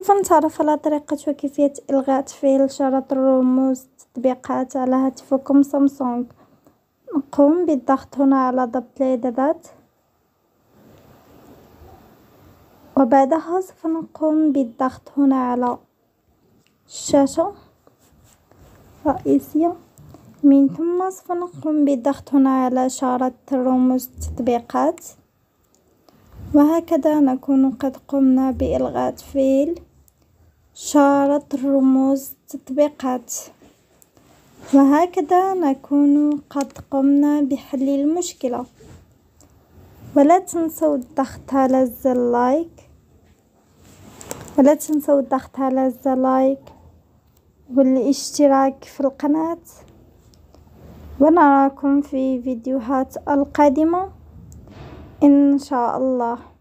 فنتعرف على طريقة وكيفية إلغاء تفعيل شرط الرموز التطبيقات على هاتفكم سامسونج. نقوم بالضغط هنا على ضبط الإعدادات، وبعدها سوف نقوم بالضغط هنا على الشاشة الرئيسية. من ثم سوف نقوم بالضغط هنا على إشارة رموز التطبيقات، وهكذا نكون قد قمنا بإلغاء تفعيل شارة رموز التطبيقات، وهكذا نكون قد قمنا بحل المشكلة. ولا تنسوا الضغط على زر لايك والاشتراك في القناة، ونراكم في فيديوهات القادمة إن شاء الله.